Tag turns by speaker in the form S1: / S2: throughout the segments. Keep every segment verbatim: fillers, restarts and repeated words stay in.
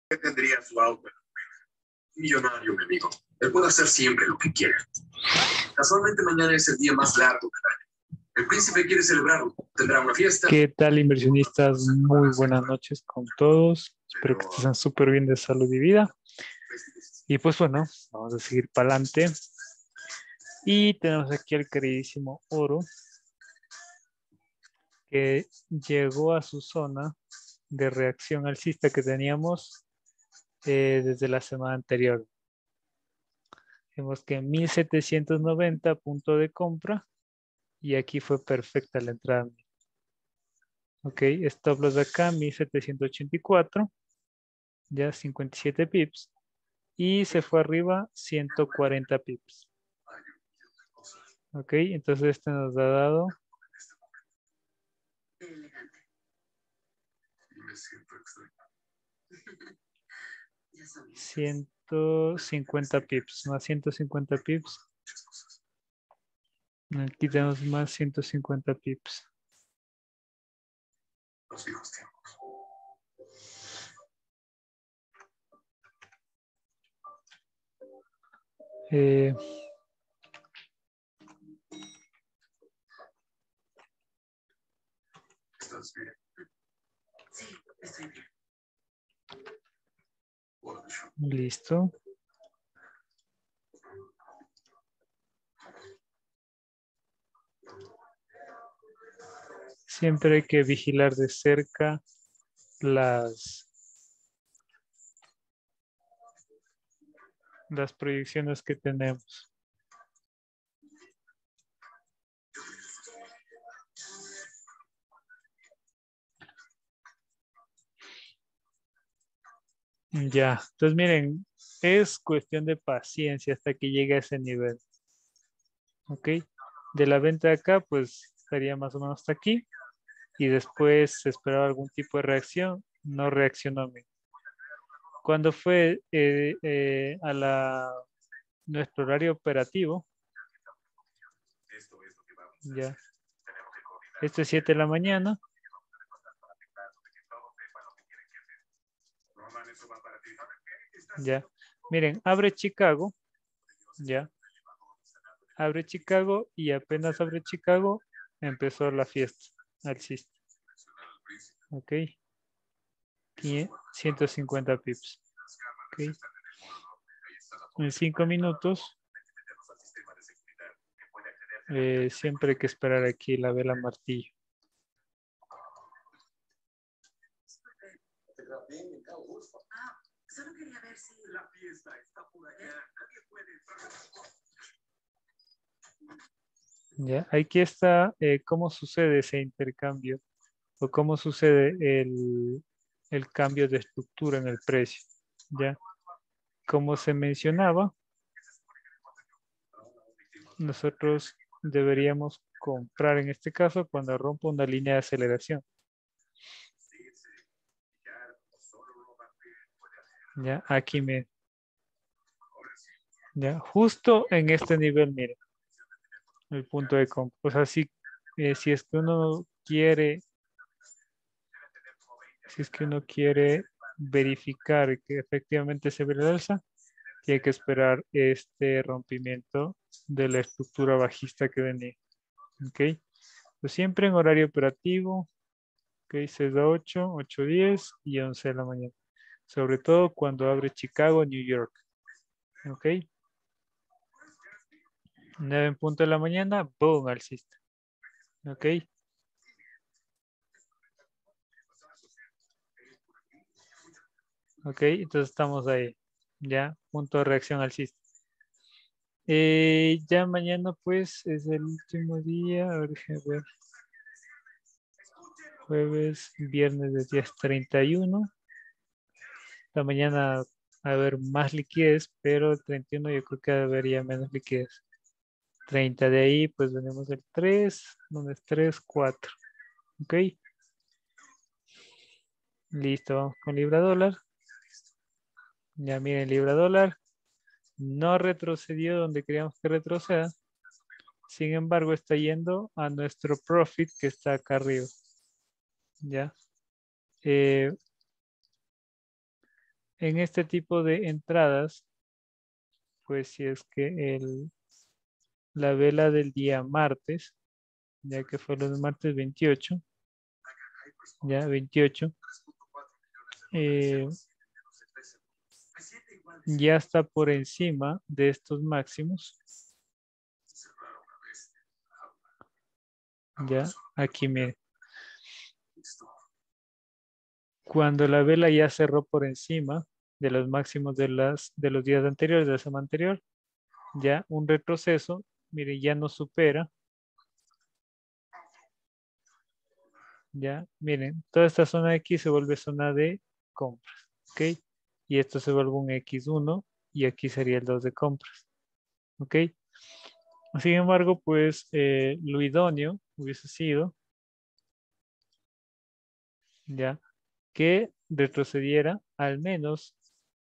S1: que tendría su auto. Millonario, mi amigo. Él puede hacer siempre lo que quiera. Casualmente mañana es el día más largo del año. El príncipe quiere celebrarlo. Tendrá una fiesta.
S2: ¿Qué tal, inversionistas? Muy buenas noches con todos. Espero que estén súper bien de salud y vida. Y pues bueno, vamos a seguir para adelante. Y tenemos aquí al queridísimo Oro, que llegó a su zona de reacción alcista que teníamos eh, desde la semana anterior. Vemos que mil setecientos noventa punto de compra y aquí fue perfecta la entrada. Ok, stop loss de acá, mil setecientos ochenta y cuatro, ya cincuenta y siete pips. Y se fue arriba ciento cuarenta pips. Ok, entonces este nos ha dado ciento cincuenta pips, más ciento cincuenta pips. Aquí tenemos más ciento cincuenta pips. Eh,
S1: ¿Estás bien? Sí, estoy bien.
S2: listo. Siempre hay que vigilar de cerca las, las proyecciones que tenemos. Ya, entonces miren, es cuestión de paciencia hasta que llegue a ese nivel. Ok, de la venta de acá, pues estaría más o menos hasta aquí. Y después se esperaba algún tipo de reacción, no reaccionó. Cuando fue eh, eh, a la, nuestro horario operativo, ya, esto es siete de la mañana. Ya, miren, abre Chicago, ya, abre Chicago y apenas abre Chicago, empezó la fiesta alcista. Ok, y ciento cincuenta pips. Okay. En cinco minutos, eh, siempre hay que esperar aquí la vela martillo.
S1: Ah, solo quería ver si la fiesta está por allá. Nadie puede entrar.
S2: Ya, aquí está eh, cómo sucede ese intercambio o cómo sucede el, el cambio de estructura en el precio. Ya, como se mencionaba, nosotros deberíamos comprar en este caso cuando rompa una línea de aceleración. Ya, aquí me, ya, justo en este nivel, miren, el punto de compra. O sea, si, eh, si es que uno quiere, si es que uno quiere verificar que efectivamente se ve el alza, tiene que esperar este rompimiento de la estructura bajista que venía. Ok, pues siempre en horario operativo, ok, seis a ocho, ocho a diez y once de la mañana. Sobre todo cuando abre Chicago, New York. Ok, nueve en punto de la mañana, boom, alcista. Ok, ok, entonces estamos ahí. Ya, punto de reacción alcista. Eh, ya mañana pues es el último día, a ver, déjame ver. Jueves, viernes de días treinta y uno. La mañana a haber más liquidez, pero el treinta y uno yo creo que debería menos liquidez. treinta de ahí, pues venimos el tres, lunes tres, cuatro. Ok. Listo, vamos con libra dólar. Ya miren, libra dólar no retrocedió donde queríamos que retroceda. Sin embargo, está yendo a nuestro profit que está acá arriba. Ya. Eh, en este tipo de entradas, pues si es que el, la vela del día martes, ya que fue los martes veintiocho, ya veintiocho, eh, ya está por encima de estos máximos. Ya, aquí miren. Cuando la vela ya cerró por encima de los máximos de, las, de los días anteriores, de la semana anterior, ya un retroceso, mire, ya no supera. Ya, miren, toda esta zona de aquí se vuelve zona de compras, ¿ok? Y esto se vuelve un equis uno y aquí sería el dos de compras, ¿ok? Sin embargo, pues eh, lo idóneo hubiese sido, ya, que retrocediera al menos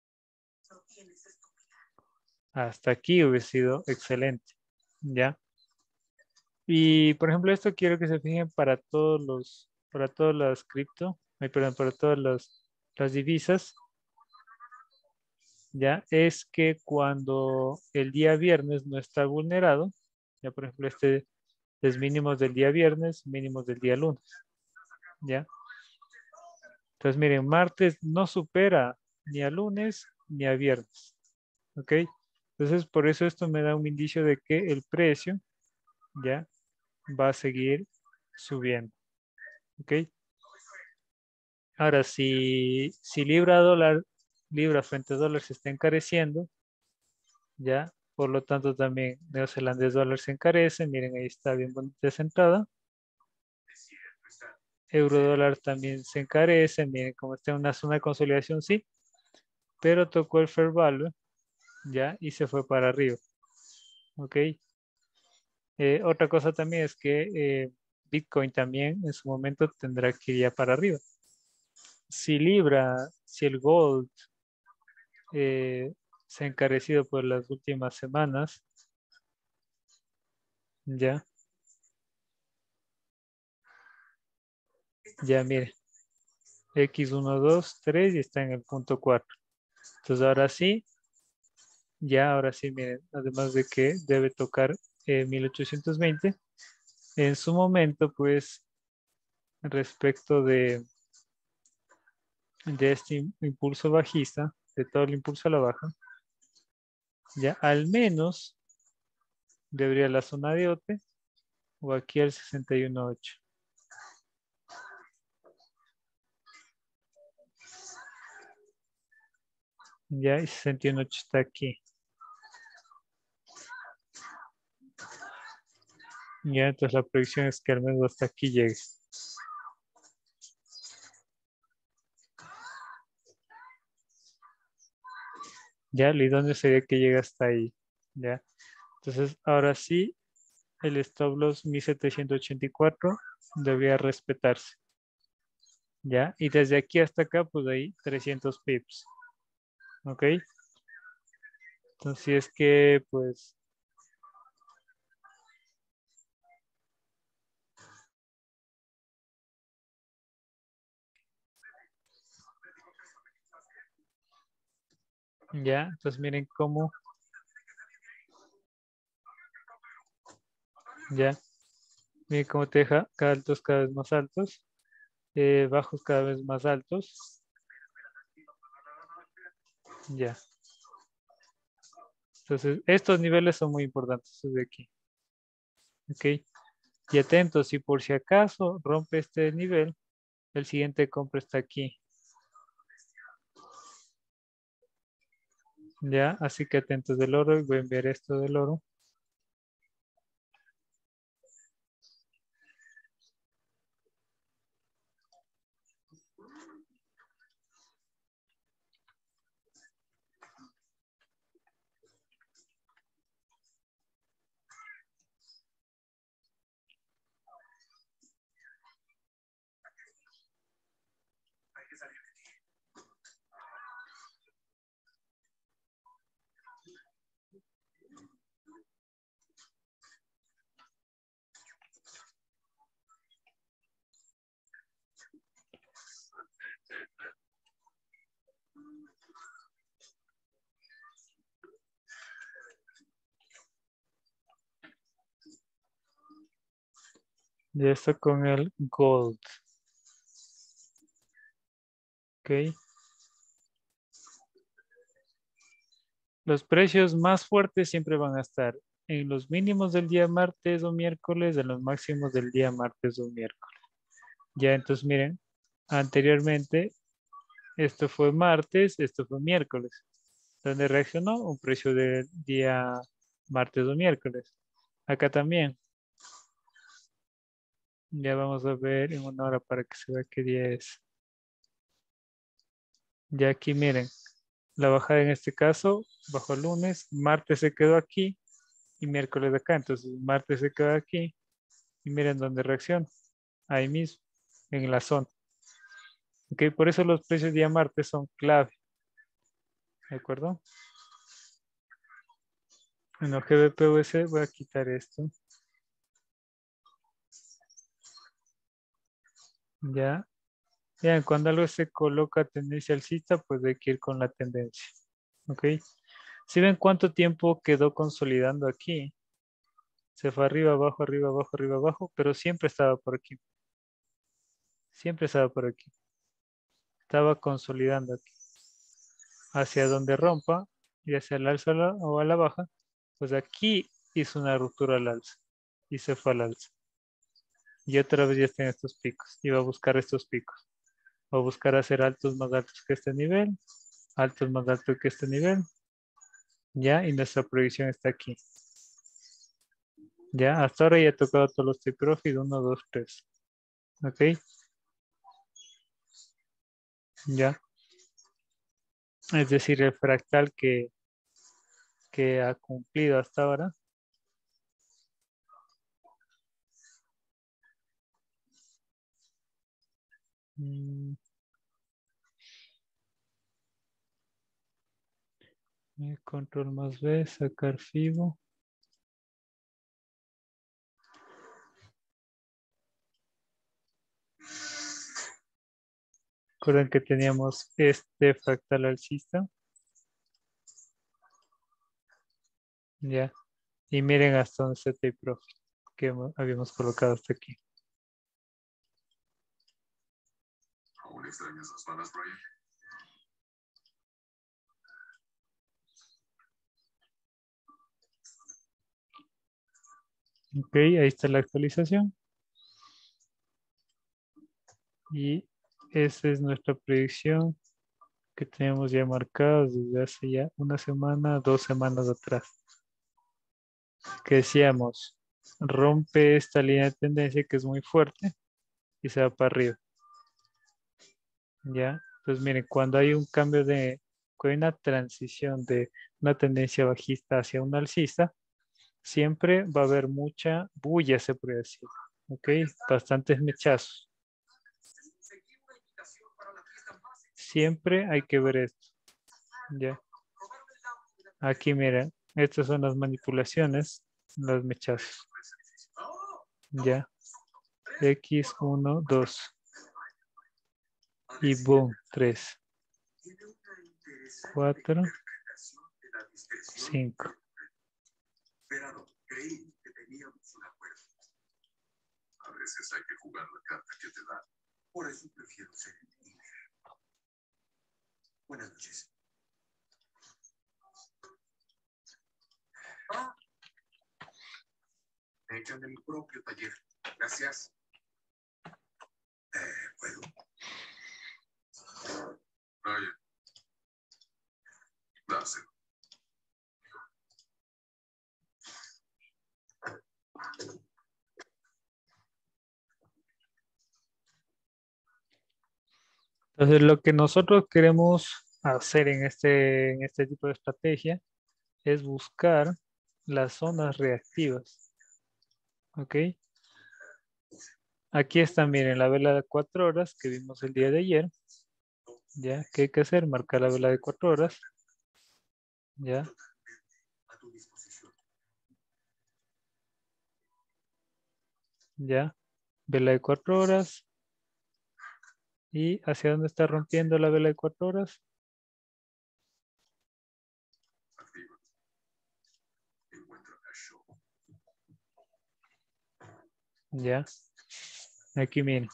S2: hasta aquí hubiese sido excelente, ¿ya? Y por ejemplo, esto quiero que se fijen para todos los, para todas las cripto, ay, perdón, para todas las, las divisas, ya, es que cuando el día viernes no está vulnerado, ya por ejemplo, este es mínimos del día viernes, mínimos del día lunes, ya. Entonces, miren, martes no supera ni a lunes ni a viernes, ¿ok? Entonces, por eso esto me da un indicio de que el precio, ya, va a seguir subiendo, ¿ok? Ahora, si, si libra dólar, libra frente a dólar se está encareciendo, ya, por lo tanto también neozelandés dólar se encarece, miren ahí está bien bonita esa entrada. Euro dólar también se encarece, miren como está en una zona de consolidación, sí, pero tocó el fair value, ya, y se fue para arriba, ok. Eh, otra cosa también es que eh, Bitcoin también en su momento tendrá que ir ya para arriba. Si Libra, si el Gold eh, se ha encarecido por las últimas semanas, ya, ya mire, equis uno, dos, tres y está en el punto cuatro. Entonces ahora sí, ya ahora sí, miren, además de que debe tocar eh, mil ochocientos veinte, en su momento, pues, respecto de, de este im- impulso bajista, de todo el impulso a la baja, ya al menos debería la zona de O T E o aquí al sesenta y uno punto ocho. Ya, y sesenta y uno punto ocho está aquí. Ya, entonces la proyección es que al menos hasta aquí llegue. Ya, lo idóneo sería que llegue hasta ahí. Ya, entonces ahora sí, el stop loss mil setecientos ochenta y cuatro debería respetarse. Ya, y desde aquí hasta acá, pues ahí trescientos pips. Ok, entonces si es que, pues, ya, entonces miren cómo, ya, miren cómo te deja cada altos cada vez más altos, eh, bajos cada vez más altos. Ya. Entonces, estos niveles son muy importantes, estos de aquí. Ok. Y atentos, si por si acaso rompe este nivel, el siguiente compra está aquí. Ya, así que atentos del oro y voy a enviar esto del oro. Ya está con el gold. Ok. Los precios más fuertes siempre van a estar en los mínimos del día martes o miércoles, en los máximos del día martes o miércoles. Ya, entonces miren, anteriormente esto fue martes, esto fue miércoles. ¿Dónde reaccionó? Un precio del día martes o miércoles. Acá también. Ya vamos a ver en una hora para que se vea qué día es. Ya aquí miren, la bajada en este caso bajó el lunes, martes se quedó aquí y miércoles acá. Entonces martes se quedó aquí y miren dónde reacciona. Ahí mismo, en la zona. Ok, por eso los precios día martes son clave. ¿De acuerdo? En el G B P U S voy a quitar esto. Ya. Vean, cuando algo se coloca tendencia alcista, pues hay que ir con la tendencia. ¿Ok? Si ven cuánto tiempo quedó consolidando aquí, se fue arriba, abajo, arriba, abajo, arriba, abajo, pero siempre estaba por aquí. Siempre estaba por aquí. Estaba consolidando aquí. Hacia donde rompa, y hacia el alza o a la baja, pues aquí hizo una ruptura al alza y se fue al alza. Y otra vez ya está en estos picos. Y va a buscar estos picos. Va a buscar hacer altos más altos que este nivel, altos más altos que este nivel. Ya, y nuestra proyección está aquí. Ya, hasta ahora ya he tocado todos los take profit, uno, dos, tres. Ok. Ya. Es decir, el fractal que, que ha cumplido hasta ahora. Mm, control más B, sacar FIBO. Recuerden que teníamos este fractal alcista. Ya. Y miren hasta donde está el profit que hemos- habíamos colocado hasta aquí.
S1: ¿Aún extrañas las balas, Brian?
S2: Ok, ahí está la actualización. Y esa es nuestra predicción que tenemos ya marcada desde hace ya una semana, dos semanas atrás. Que decíamos, rompe esta línea de tendencia que es muy fuerte y se va para arriba. Ya, entonces miren, cuando hay un cambio de, cuando hay una transición de una tendencia bajista hacia una alcista, siempre va a haber mucha bulla, se puede decir. Ok, bastantes mechazos. Siempre hay que ver esto. Ya. Aquí miren, estas son las manipulaciones, los mechazos. Ya. X uno, dos. Y boom, tres. cuatro. cinco.
S1: Creí que teníamos un acuerdo. A veces hay que jugar la carta que te dan. Por eso prefiero ser el líder. Buenas noches. Ah, me echan en mi propio taller. Gracias. Eh, ¿puedo? Vaya. Dáselo.
S2: Entonces, lo que nosotros queremos hacer en este, en este tipo de estrategia es buscar las zonas reactivas. ¿Ok? Aquí está, miren, la vela de cuatro horas que vimos el día de ayer. ¿Ya? ¿Qué hay que hacer? Marcar la vela de cuatro horas. ¿Ya?
S1: A tu disposición.
S2: ¿Ya? Vela de cuatro horas. ¿Y hacia dónde está rompiendo la vela de cuatro horas?
S1: Activa. Encuentra a show.
S2: ¿Ya? Aquí miren.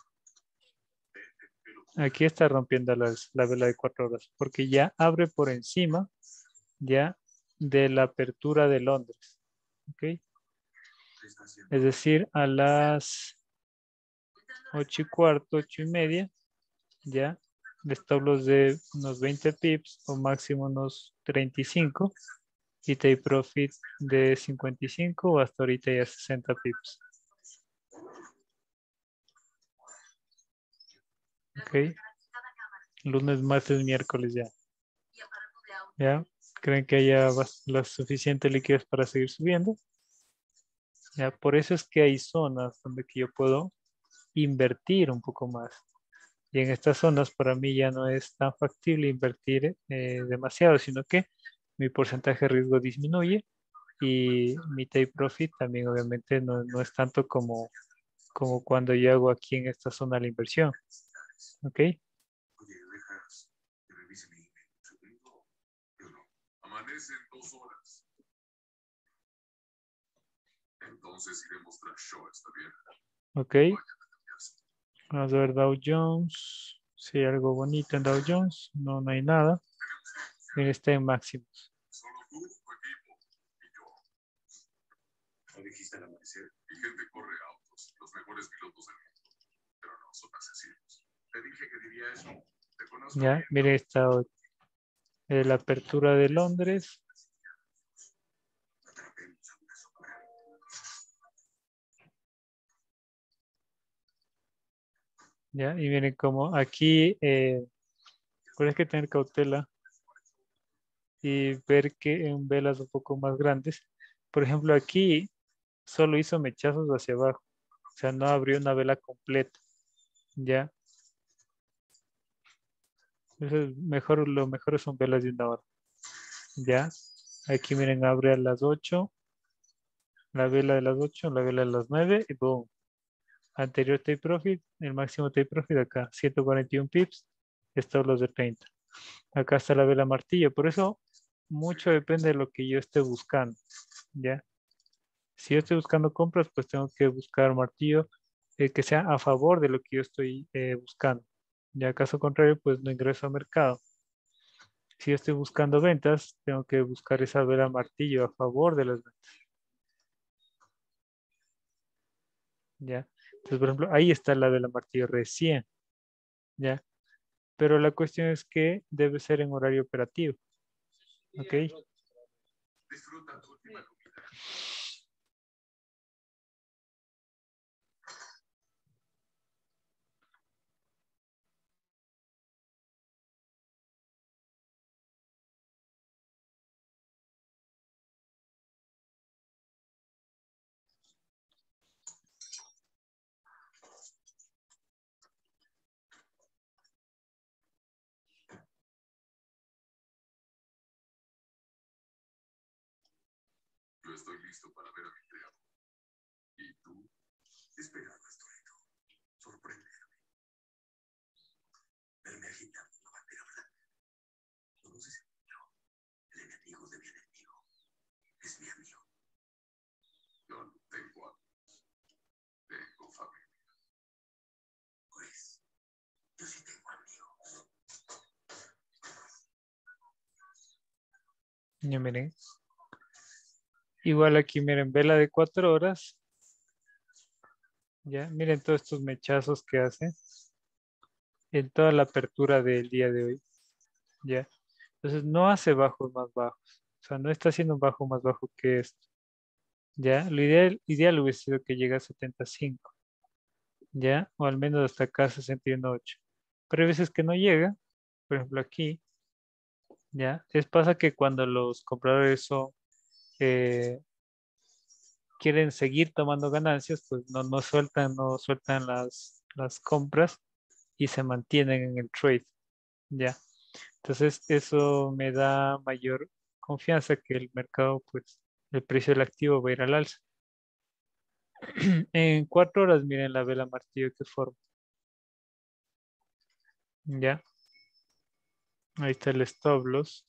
S2: Aquí está rompiendo las, la vela de cuatro horas porque ya abre por encima ya de la apertura de Londres. ¿Ok? Es decir, a las ocho y cuarto, ocho y media, ya de stop loss de unos veinte pips o máximo unos treinta y cinco y take profit de cincuenta y cinco o hasta ahorita ya sesenta pips. Ok. Lunes, martes, miércoles ya. ¿Ya? ¿Creen que haya la suficiente liquidez para seguir subiendo? ¿Ya? Por eso es que hay zonas donde que yo puedo invertir un poco más. Y en estas zonas para mí ya no es tan factible invertir eh, demasiado, sino que mi porcentaje de riesgo disminuye y mi take profit también obviamente no, no es tanto como, como cuando yo hago aquí en esta zona la inversión. ¿Ok?
S1: Amanece en dos horas. Entonces iremos tras show, ¿está bien?
S2: Ok. Vamos a ver Dow Jones. Si hay algo bonito en Dow Jones. No, no hay nada. Bien, está en máximos.
S1: Solo tú, tu equipo y yo. ¿No dijiste al amanecer? Mi gente corre autos, los mejores pilotos del mundo. Pero no son asesinos. Te dije que diría eso. Te conozco
S2: Ya,
S1: bien.
S2: mire esta eh, la apertura de Londres. Ya, y miren como aquí eh, hay que tener cautela y ver que en velas un poco más grandes. Por ejemplo, aquí solo hizo mechazos hacia abajo. O sea, no abrió una vela completa. Ya. Entonces, mejor, lo mejor son velas de una hora. Ya. Aquí miren, abre a las ocho. La vela de las ocho, la vela de las nueve y boom. Anterior take profit, el máximo take profit acá, ciento cuarenta y uno pips. Estos los de treinta. Acá está la vela martillo. Por eso, mucho depende de lo que yo esté buscando. ¿Ya? Si yo estoy buscando compras, pues tengo que buscar martillo eh, que sea a favor de lo que yo estoy eh, buscando. Ya caso contrario, pues no ingreso a mercado. Si yo estoy buscando ventas, tengo que buscar esa vela martillo a favor de las ventas. ¿Ya? Entonces, por ejemplo, ahí está la vela martillo recién. ¿Ya? Pero la cuestión es que debe ser en horario operativo. ¿Ok?
S1: Disfruta tu última comida. Yo estoy listo para ver a mi creador. ¿Y tú? Espera nuestro reto. Sorpréndeme. Verme agitando una bandera blanca. ¿Conoces el mío? El enemigo de mi enemigo. Es mi amigo. Yo no tengo amigos. Tengo familia. Pues, yo sí tengo amigos.
S2: Ya miren. Igual aquí miren, vela de cuatro horas. Ya, miren todos estos mechazos que hace en toda la apertura del día de hoy. Ya, entonces no hace bajos más bajos. O sea, no está haciendo un bajo más bajo que esto. Ya, lo ideal, ideal hubiese sido que llegue a setenta y cinco. Ya, o al menos hasta acá sesenta y uno punto ocho. Pero hay veces que no llega. Por ejemplo, aquí. Ya, es pasa que cuando los compradores son eh, quieren seguir tomando ganancias, pues no, no sueltan, no sueltan las, las compras y se mantienen en el trade. Ya. Entonces, eso me da mayor confianza que el mercado, pues, el precio del activo va a ir al alza. En cuatro horas, miren la vela martillo que forma. Ya. Ahí está el stop loss.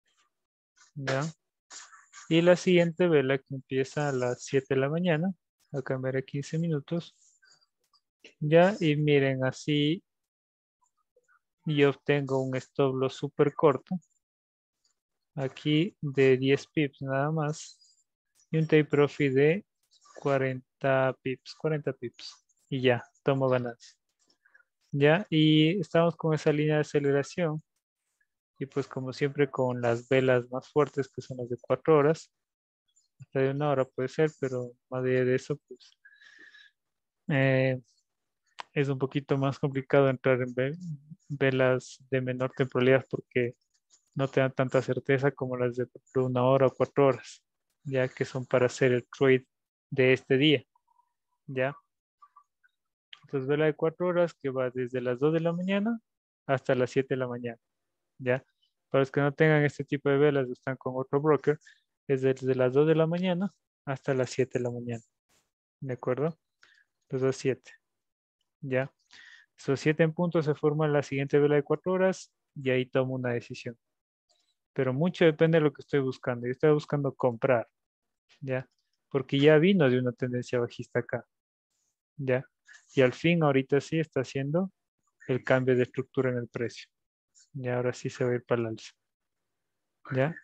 S2: Ya. Y la siguiente vela que empieza a las siete de la mañana. a cambiar a quince minutos. Ya, y miren, así yo obtengo un stop loss súper corto. Aquí de diez pips nada más. Y un take profit de cuarenta pips, cuarenta pips. Y ya, tomo ganancia. Ya, y estamos con esa línea de aceleración. Y pues como siempre con las velas más fuertes que son las de cuatro horas. Hasta de una hora puede ser, pero más allá de eso, pues eh, es un poquito más complicado entrar en ve- velas de menor temporalidad porque no te dan tanta certeza como las de una hora o cuatro horas, ya que son para hacer el trade de este día, ¿ya? Entonces, vela de cuatro horas que va desde las dos de la mañana hasta las siete de la mañana, ¿ya? Para los que no tengan este tipo de velas, están con otro broker, es desde las dos de la mañana hasta las siete de la mañana, ¿de acuerdo? Entonces, las siete, ¿ya? Esos siete en punto se forman la siguiente vela de cuatro horas y ahí tomo una decisión. Pero mucho depende de lo que estoy buscando. Yo estoy buscando comprar, ¿ya? Porque ya vino de una tendencia bajista acá, ¿ya? Y al fin ahorita sí está haciendo el cambio de estructura en el precio. Y ahora sí se va a ir para el alza, ¿ya?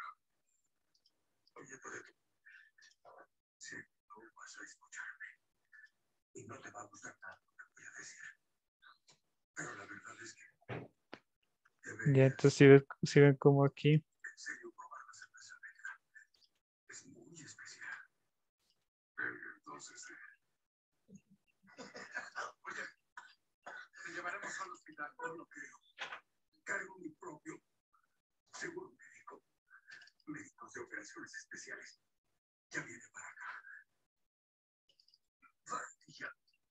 S1: Oye, Toreto, sé que no vas a escucharme y no te va a gustar nada lo que voy a decir. Pero la verdad es que
S2: Ya,
S1: deberías,
S2: entonces si ven, si ven como aquí,
S1: en serio, probar la cerveza negra. Es muy especial. Pero entonces, eh, oye, te llevaremos al hospital, no lo creo. Cargo mi propio seguro médico. Médicos de operaciones especiales. Ya viene para acá. Vaya.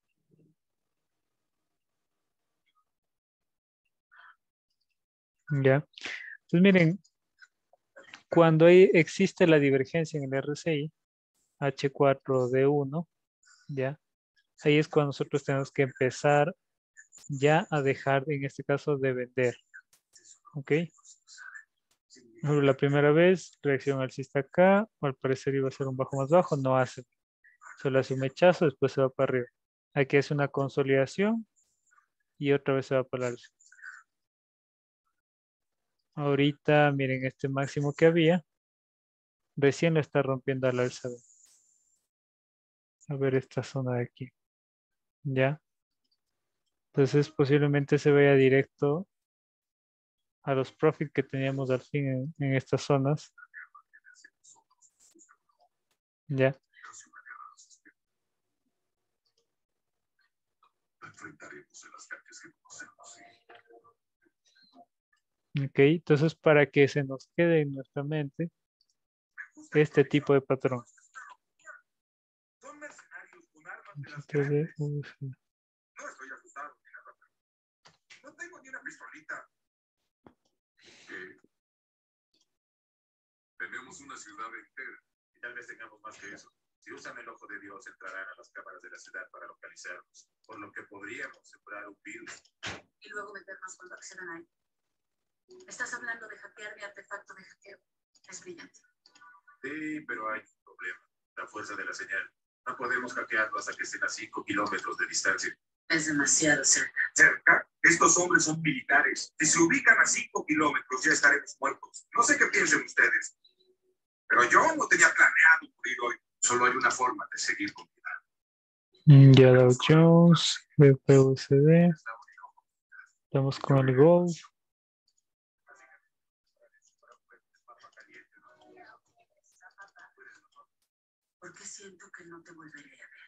S2: ya. Entonces miren, cuando ahí existe la divergencia en el R S I, H cuatro D uno, ¿ya? Ahí es cuando nosotros tenemos que empezar ya a dejar, en este caso, de vender. ¿Ok? Pero la primera vez, reacción alcista acá, al parecer iba a ser un bajo más bajo, no hace. Solo hace un mechazo, después se va para arriba. Aquí hace una consolidación y otra vez se va para el alza. Ahorita, miren este máximo que había, recién lo está rompiendo al alza. A ver esta zona de aquí. ¿Ya? Entonces posiblemente se vaya directo a los profits que teníamos al fin en, en estas zonas. ¿Ya?
S1: Enfrentaremos en las calles que conocemos.
S2: Ok, entonces para que se nos quede en nuestra mente este tipo de patrón.
S1: Son mercenarios con armas de las
S2: Ustedes,
S1: grandes.
S2: uy, sí.
S1: No estoy asustado ni nada. No tengo ni una pistolita. ¿Qué? Tenemos una ciudad entera. Y tal vez tengamos más que eso. Si usan el ojo de Dios, entrarán a las cámaras de la ciudad para localizarnos. Por lo que podríamos sembrar un virus.
S3: Y luego meternos cuando accedan ahí. Estás hablando de hackear mi artefacto de hackeo. Es brillante.
S1: Sí, pero hay un problema. La fuerza de la señal. No podemos hackearlo hasta que estén a cinco kilómetros de distancia.
S3: Es demasiado cerca.
S1: ¿Cerca? Estos hombres son militares. Si se ubican a cinco kilómetros, ya estaremos muertos. No sé qué piensen ustedes. Pero yo no tenía planeado morir hoy. Solo hay una forma de seguir con vida.
S2: Ya Dow Jones, B P U S D, estamos con el Gold.
S3: Porque siento que no te volveré a ver.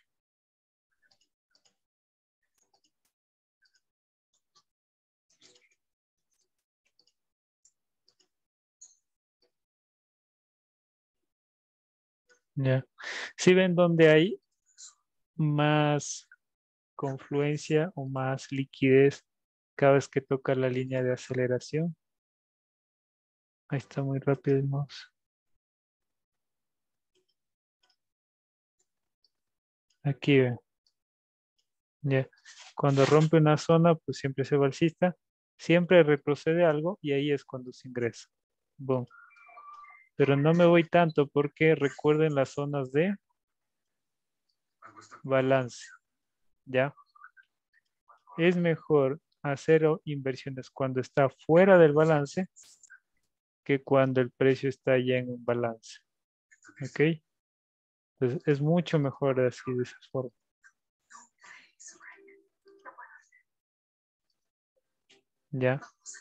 S2: Ya. Si ven donde hay más confluencia o más liquidez cada vez que toca la línea de aceleración. Ahí está muy rápido el mouse. Aquí ven. Ya. Cuando rompe una zona, pues siempre se va alcista. Siempre retrocede algo y ahí es cuando se ingresa. Boom. Pero no me voy tanto porque recuerden las zonas de balance. ¿Ya? Es mejor hacer o- inversiones cuando está fuera del balance que cuando el precio está ya en un balance. ¿Ok? Entonces es mucho mejor así de esa forma. ¿Ya?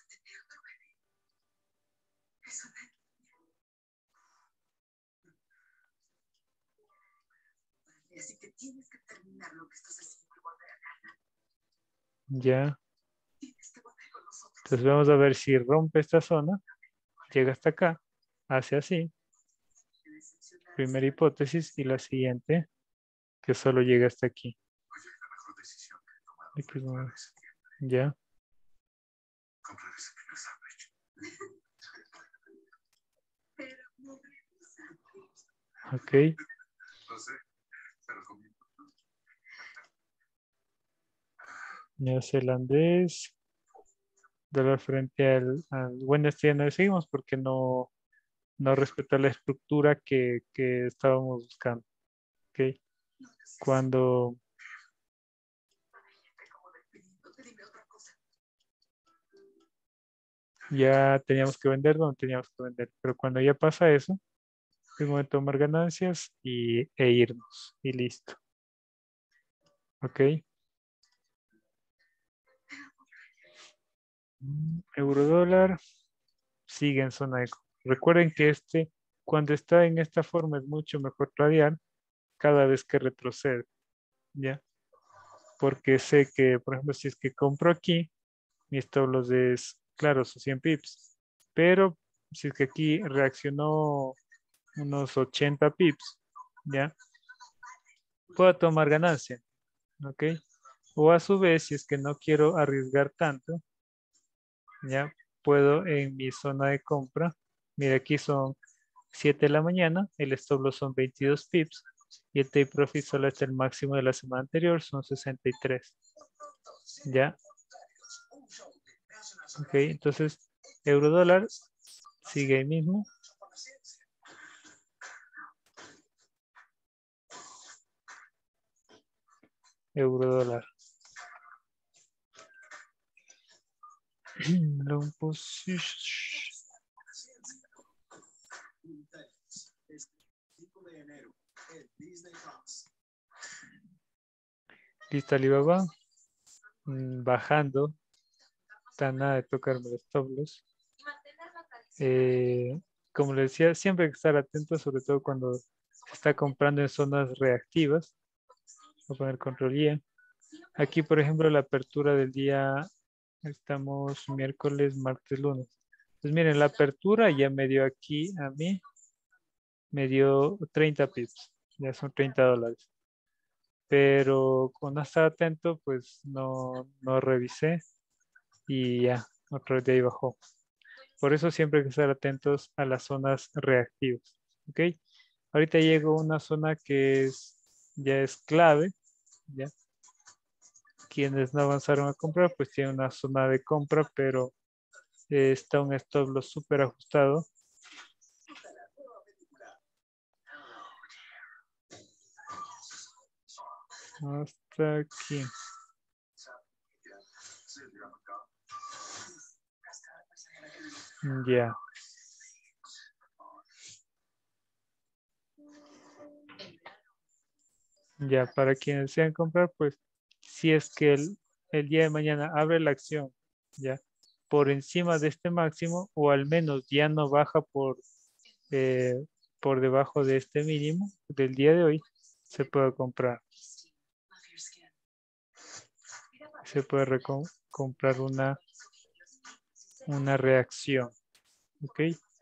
S3: Así que tienes que terminar lo que estás haciendo y volver a casa.
S2: Ya.
S3: Tienes que volver con nosotros.
S2: Entonces vamos a ver si rompe esta zona. Llega hasta acá. Hace así. Primera hipótesis. Y la siguiente. Que solo llega hasta aquí.
S1: Oye, la mejor decisión que he tomado
S2: Aquí
S1: fue
S2: no.
S1: comprar ese bien.
S2: Ya.
S1: Comprar ese primer sándwich.
S3: Pero no regresamos.
S2: Ok.
S1: No sé, pero comí.
S2: Neozelandés. Dólar frente al, al bueno, este ya no le seguimos porque no, no respeta la estructura que, que estábamos buscando. Ok. Cuando
S3: Como despedido, te dime otra cosa.
S2: ya teníamos que vender, no teníamos que vender. Pero cuando ya pasa eso, es momento de tomar ganancias y, e irnos. Y listo. Ok. Mm, Euro dólar sigue en zona eco. Recuerden que este, cuando está en esta forma, es mucho mejor tradear cada vez que retrocede. ¿Ya? Porque sé que, por ejemplo, si es que compro aquí, mi stop loss es, claro, sus cien pips. Pero si es que aquí reaccionó unos ochenta pips, ¿ya? Puedo tomar ganancia, ¿ok? O a su vez, si es que no quiero arriesgar tanto, ¿ya? Puedo en mi zona de compra, mira, aquí son siete de la mañana, el stop loss son veintidós pips y el take profit solo hasta el máximo de la semana anterior, son sesenta y tres, ¿ya? Ok, entonces, euro dólar sigue ahí mismo. Euro dólar. Long position. Listo, Alibaba. Mm, Bajando. Está nada de tocarme los stop loss. Eh, como les decía, siempre hay que estar atento, sobre todo cuando se está comprando en zonas reactivas. Voy a poner control I. Aquí, por ejemplo, la apertura del día, estamos miércoles, martes, lunes. Pues miren, la apertura ya me dio aquí a mí, me dio treinta pips, ya son treinta dólares. Pero con no estar atento, pues no, no revisé y ya, otro día ahí bajó. Por eso siempre hay que estar atentos a las zonas reactivas. ¿Ok? Ahorita llego a una zona que es, ya es clave. ¿Ya? Quienes no avanzaron a comprar, pues tienen una zona de compra, pero eh, está un stop loss súper ajustado. Hasta aquí. Ya. Ya, para quienes desean comprar, pues si es que el, el día de mañana abre la acción, ya, por encima de este máximo, o al menos ya no baja por, eh, por debajo de este mínimo del día de hoy, se puede comprar. Se puede recom- comprar una, una reacción. ¿Ok?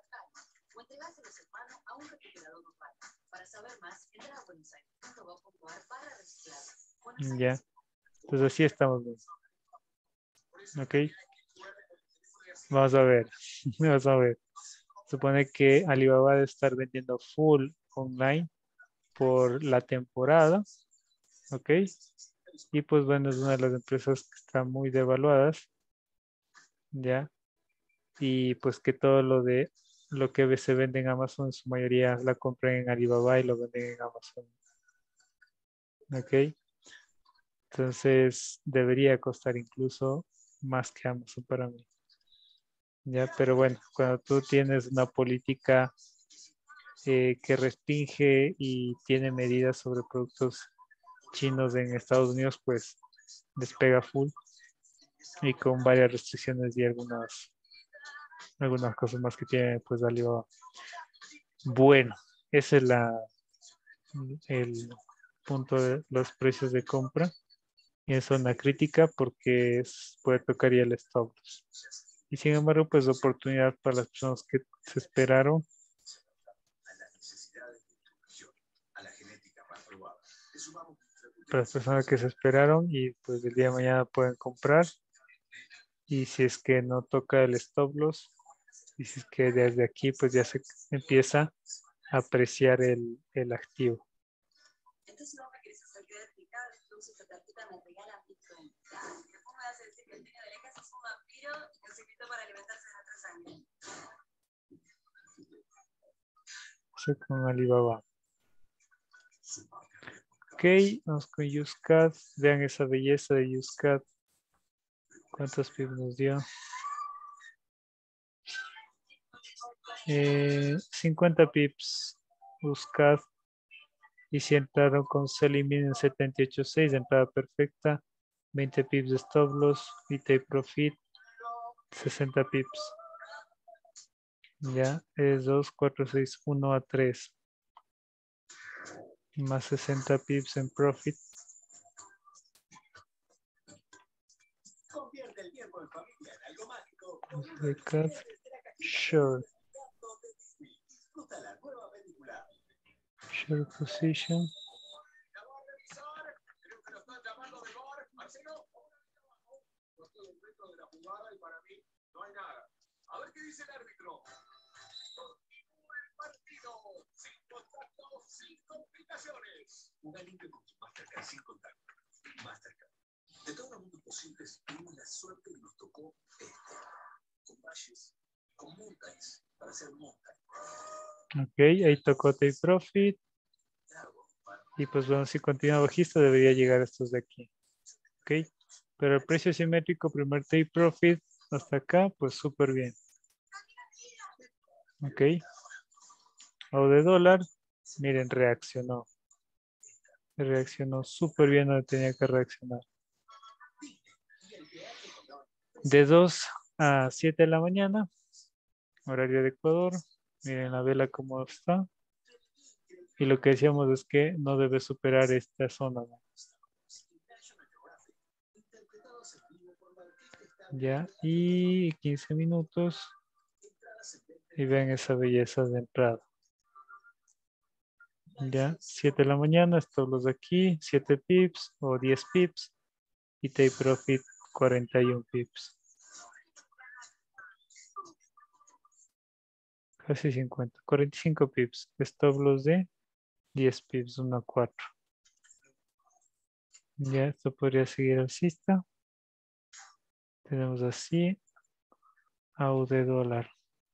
S2: Ya. Entonces así estamos bien. ¿Ok? Vamos a ver. Vamos a ver. Supone que Alibaba debe estar vendiendo full online por la temporada. ¿Ok? Y pues bueno, es una de las empresas que están muy devaluadas. ¿Ya? Y pues que todo lo de lo que se vende en Amazon, en su mayoría la compran en Alibaba y lo venden en Amazon. Ok. Entonces debería costar incluso más que Amazon para mí. Ya, pero bueno, cuando tú tienes una política eh, que restringe y tiene medidas sobre productos chinos en Estados Unidos, pues despega full y con varias restricciones y algunas algunas cosas más que tiene pues Alibaba. Bueno, ese es la el punto de los precios de compra y es una crítica porque es, puede tocar ya el stop loss. Y sin embargo, pues oportunidad para las personas que se esperaron. Para las personas que se esperaron y pues el día de mañana pueden comprar. Y si es que no toca el stop loss, y si es que desde aquí pues ya se empieza a apreciar el, el activo.
S3: Entonces no me quieres hacer que explicado, entonces esta tarjeta me regala Bitcoin. Después me vas a decir que el dueño de la casa es un vampiro y que se invitó para alimentarse de nuestra sangre.
S2: Eso con Alibaba. Ok, vamos con UseCat. Vean esa belleza de UseCat. ¿Cuántos pips nos dio? Eh, cincuenta pips. UseCat. Y si entraron con Selling en setenta y ocho punto seis, entrada perfecta. veinte pips de stop loss. Y take profit. sesenta pips. Ya, es dos, cuatro, seis, uno a tres. Más sesenta pips en profit.
S1: Convierte el tiempo en familia en algo mágico.
S2: UseCat. Short.
S1: Disfruta la nueva película.
S2: Short position.
S1: Creo que lo están llamando de bar, Marcelo. No estoy dentro de la jugada y para mí no hay nada. A ver qué dice el árbitro. Continúa el partido. Sin contacto, sin complicaciones. Una limpia con tu Mastercard sin contacto. Mastercard. De todos los mundos posibles, tuvimos la suerte que nos tocó este. Con valles, con montañas, para hacer montañas.
S2: Ok, ahí tocó take profit. Y pues bueno, si continúa bajista debería llegar a estos de aquí. Ok, pero el precio simétrico, primer take profit hasta acá, pues súper bien. Ok. O de dólar, miren, reaccionó. Reaccionó súper bien donde tenía que reaccionar. De dos a siete de la mañana, horario de Ecuador. Miren la vela cómo está. Y lo que decíamos es que no debe superar esta zona. Ya, y quince minutos. Y ven esa belleza de entrada. Ya, siete de la mañana, estos los de aquí, siete pips o diez pips. Y take profit cuarenta y uno pips. Casi cincuenta, cuarenta y cinco pips. Stop loss de diez pips, uno a cuatro. Ya, esto podría seguir alcista. Tenemos así. A U de dólar.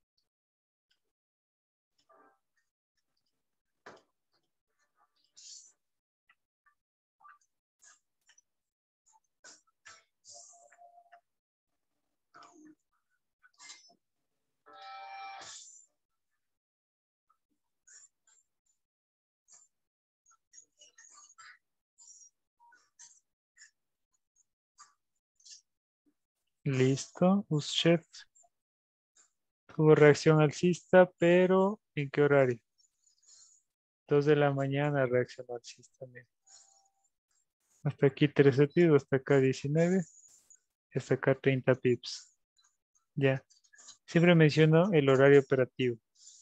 S2: Listo. Uschef. Tuvo reacción alcista, pero ¿en qué horario? dos de la mañana reaccionó alcista también. Hasta aquí trece pips, hasta acá diecinueve, hasta acá treinta pips. Ya. Siempre menciono el horario operativo.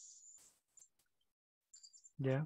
S2: Ya.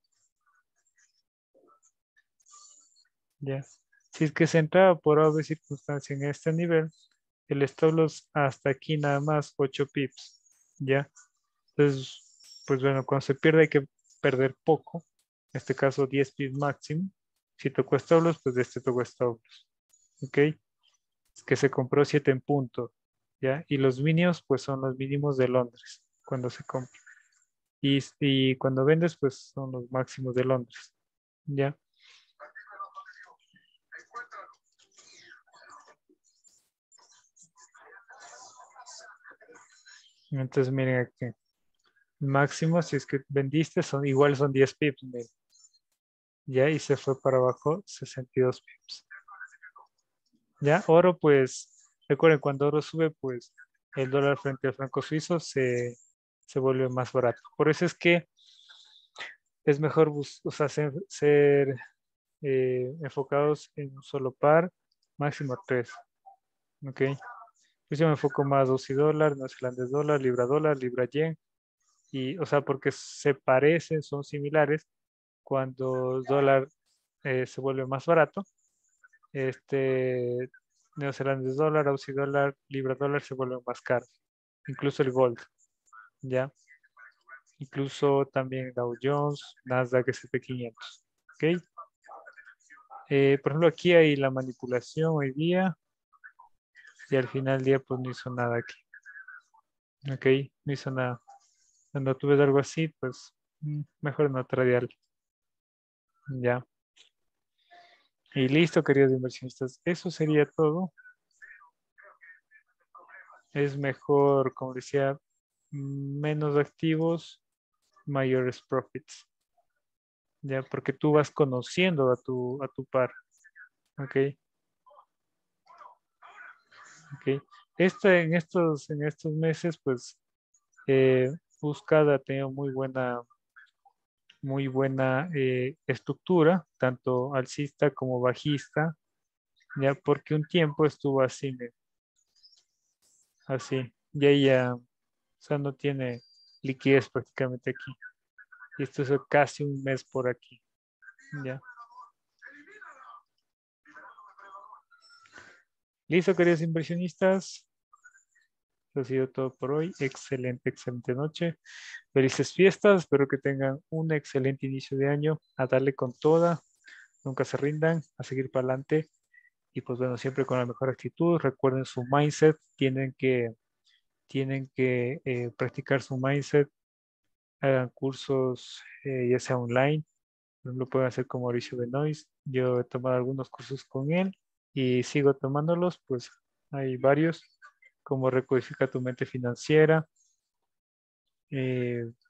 S2: Ya. Si es que se entraba por obvia circunstancia en este nivel, el stop loss hasta aquí nada más ocho pips. Ya. Entonces, pues bueno, cuando se pierde hay que perder poco. En este caso diez pips máximo. Si tocó stop loss, pues de este tocó stop loss. Ok. Es que se compró siete en punto. ¿Ya? Y los mínimos, pues son los mínimos de Londres cuando se compra. Y, y cuando vendes, pues son los máximos de Londres. ¿Ya? Entonces miren aquí. Máximo, si es que vendiste, son igual son diez pips. Miren. Ya, y se fue para abajo sesenta y dos pips. Ya, oro, pues, recuerden, cuando oro sube, pues el dólar frente al franco suizo se, se vuelve más barato. Por eso es que es mejor bus- o sea, ser, ser, eh, enfocados en un solo par, máximo tres. ¿Ok? Pues yo me enfoco más USD dólar, neozelandés dólar, libra dólar, libra yen. Y, o sea, porque se parecen, son similares. Cuando el dólar eh, se vuelve más barato, este neozelandés dólar, aussie dólar, libra dólar se vuelven más caros. Incluso el gold, ¿ya? Incluso también Dow Jones, Nasdaq, S and P quinientos. ¿Ok? Eh, por ejemplo, aquí hay la manipulación hoy día y al final del día pues no hizo nada aquí. ¿Ok? No hizo nada. Cuando tú ves algo así, pues mm, mejor no tradear. Ya. Y listo, queridos inversionistas. Eso sería todo. Es mejor, como decía, menos activos, mayores profits. Ya, porque tú vas conociendo a tu, a tu par. Ok, ok. Este, en estos, en estos meses, pues, eh, Buscad ha tenido muy buena, muy buena eh, estructura, tanto alcista como bajista, ya, porque un tiempo estuvo así, miren, así, y ahí ya, o sea, no tiene liquidez prácticamente aquí. Y esto es casi un mes por aquí, ya. Listo, queridos inversionistas. Eso ha sido todo por hoy. Excelente, excelente noche. Felices fiestas. Espero que tengan un excelente inicio de año. A darle con toda. Nunca se rindan. A seguir para adelante. Y pues bueno, siempre con la mejor actitud. Recuerden su mindset. Tienen que, tienen que eh, practicar su mindset. Hagan cursos, eh, ya sea online. Lo pueden hacer con Mauricio Benoist. Yo he tomado algunos cursos con él y sigo tomándolos. Pues hay varios, como Recodifica tu mente financiera. eh,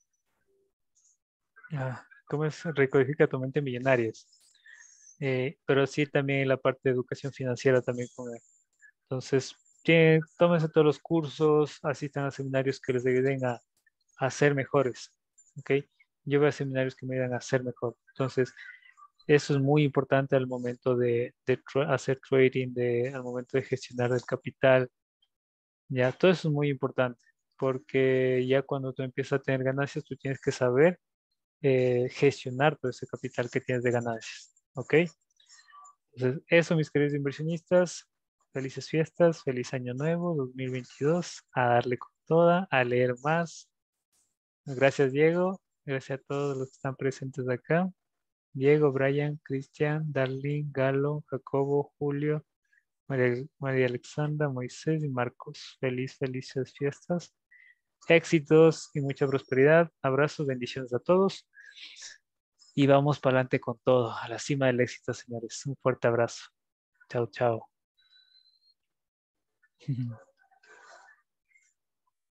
S2: ah, ¿Cómo es? Recodifica tu mente millonarias. Eh, pero sí también la parte de educación financiera también con él. Entonces, que, tómense todos los cursos, asistan a seminarios que les ayuden a, a ser mejores. ¿Ok? Yo voy a seminarios que me ayudan a ser mejor. Entonces, eso es muy importante al momento de, de tra- hacer trading, de, al momento de gestionar el capital. Ya, todo eso es muy importante, porque ya cuando tú empiezas a tener ganancias, tú tienes que saber eh, gestionar todo ese capital que tienes de ganancias. ¿Ok? Entonces, eso, mis queridos inversionistas, felices fiestas, feliz año nuevo, dos mil veintidós, a darle con toda, a leer más. Gracias, Diego. Gracias a todos los que están presentes acá. Diego, Brian, Cristian, Darlene, Galo, Jacobo, Julio, María, María Alexandra, Moisés y Marcos. Feliz, felices fiestas. Éxitos y mucha prosperidad. Abrazos, bendiciones a todos. Y vamos para adelante con todo, a la cima del éxito, señores. Un fuerte abrazo. Chao, chao.